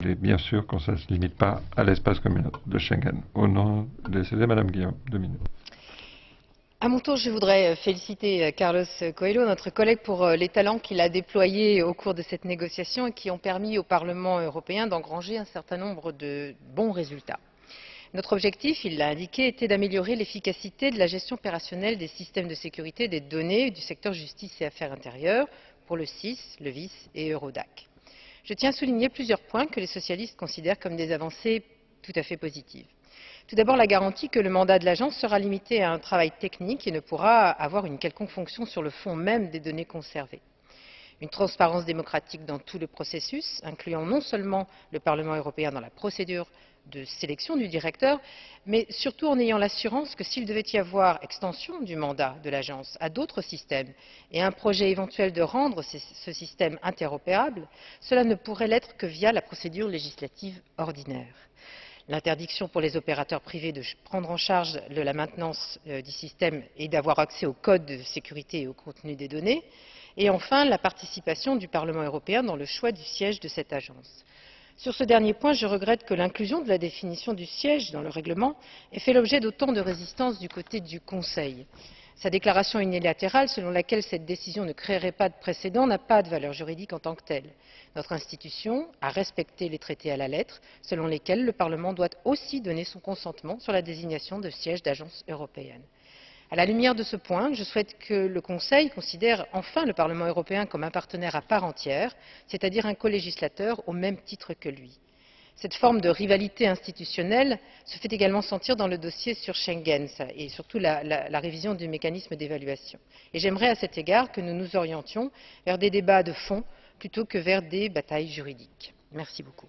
Et bien sûr qu'on ne se limite pas à l'espace communautaire de Schengen. Au nom des CD, Madame Guillaume, 2 minutes. À mon tour, je voudrais féliciter Carlos Coelho, notre collègue, pour les talents qu'il a déployés au cours de cette négociation et qui ont permis au Parlement européen d'engranger un certain nombre de bons résultats. Notre objectif, il l'a indiqué, était d'améliorer l'efficacité de la gestion opérationnelle des systèmes de sécurité des données du secteur justice et affaires intérieures pour le SIS, le VIS et Eurodac. Je tiens à souligner plusieurs points que les socialistes considèrent comme des avancées tout à fait positives. Tout d'abord, la garantie que le mandat de l'agence sera limité à un travail technique et ne pourra avoir une quelconque fonction sur le fond même des données conservées. Une transparence démocratique dans tout le processus, incluant non seulement le Parlement européen dans la procédure de sélection du directeur, mais surtout en ayant l'assurance que s'il devait y avoir extension du mandat de l'agence à d'autres systèmes et un projet éventuel de rendre ce système interopérable, cela ne pourrait l'être que via la procédure législative ordinaire. L'interdiction pour les opérateurs privés de prendre en charge de la maintenance du système et d'avoir accès au code de sécurité et au contenu des données, et enfin la participation du Parlement européen dans le choix du siège de cette agence. Sur ce dernier point, je regrette que l'inclusion de la définition du siège dans le règlement ait fait l'objet d'autant de résistance du côté du Conseil. Sa déclaration unilatérale selon laquelle cette décision ne créerait pas de précédent n'a pas de valeur juridique en tant que telle. Notre institution a respecté les traités à la lettre, selon lesquels le Parlement doit aussi donner son consentement sur la désignation de siège d'agences européennes. À la lumière de ce point, je souhaite que le Conseil considère enfin le Parlement européen comme un partenaire à part entière, c'est-à-dire un colégislateur au même titre que lui. Cette forme de rivalité institutionnelle se fait également sentir dans le dossier sur Schengen et surtout la révision du mécanisme d'évaluation. Et j'aimerais à cet égard que nous nous orientions vers des débats de fond plutôt que vers des batailles juridiques. Merci beaucoup.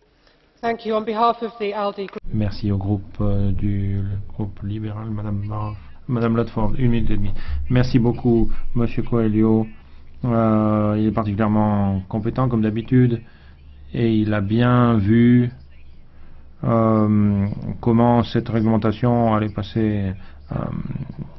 Merci au groupe du groupe libéral, Madame Ludford, 1 minute et demie. Merci beaucoup, Monsieur Coelho. Il est particulièrement compétent, comme d'habitude, et il a bien vu comment cette réglementation allait passer